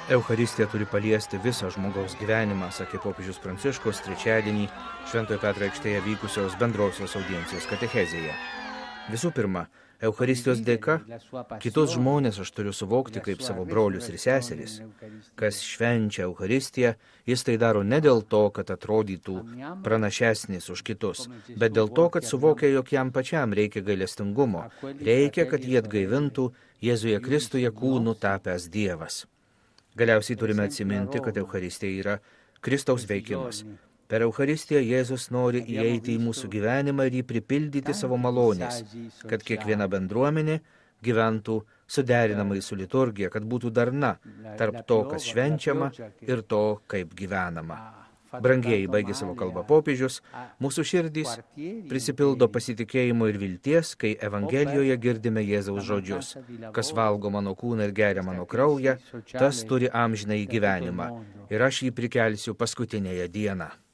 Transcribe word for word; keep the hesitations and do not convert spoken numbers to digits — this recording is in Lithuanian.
Eucharistija turi paliesti visą žmogaus gyvenimą, sakė popiežius Pranciškus trečiadienį Šventojo Petro aikštėje vykusios bendrosios audiencijos katechezėje. Visų pirma, Eucharistijos dėka kitus žmonės aš turiu suvokti kaip savo brolius ir seseris. Kas švenčia Eucharistiją, jis tai daro ne dėl to, kad atrodytų pranašesnis už kitus, bet dėl to, kad suvokia, jog jam pačiam reikia gailestingumo, reikia, kad jį atgaivintų Jėzuje Kristuje kūnu tapęs Dievas. Galiausiai turime atsiminti, kad Eucharistija yra Kristaus veikimas. Per Eucharistiją Jėzus nori įeiti į mūsų gyvenimą ir jį pripildyti savo malonės, kad kiekviena bendruomenė gyventų suderinamai su liturgija, kad būtų darna tarp to, kas švenčiama ir to, kaip gyvenama. Brangieji, baigė savo kalbą popiežius, mūsų širdys prisipildo pasitikėjimo ir vilties, kai Evangelijoje girdime Jėzaus žodžius. Kas valgo mano kūną ir geria mano kraują, tas turi amžinąjį gyvenimą ir aš jį prikelsiu paskutinėje dieną.